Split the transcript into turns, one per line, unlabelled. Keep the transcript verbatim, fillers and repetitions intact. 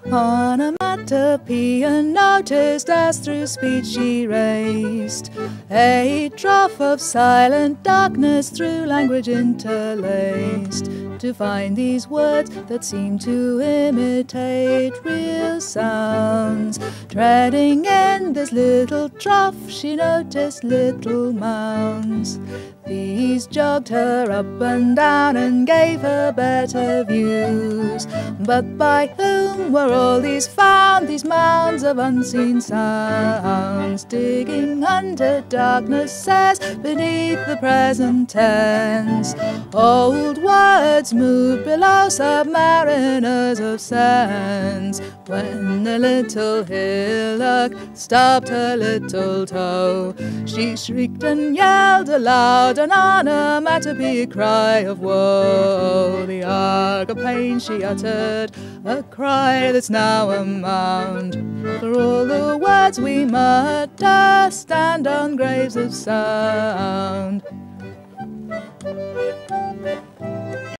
Onomatopoeia noticed as through speech she raced, a trough of silent darkness through language interlaced, to find these words that seem to imitate real sounds. Treading in this little trough, she noticed little mounds. These jogged her up and down and gave her better views. But by whom were all these found, these mounds of unseen sounds? Digging under darkness says, beneath the present tense, old words move below, submariners of sense. When the little hillock stopped her little toe, she shrieked and yelled aloud, an onomatopoeia cry of woe. The arg of pain she uttered, a cry that's now a mound. For all the words we mutter stand on graves of sound.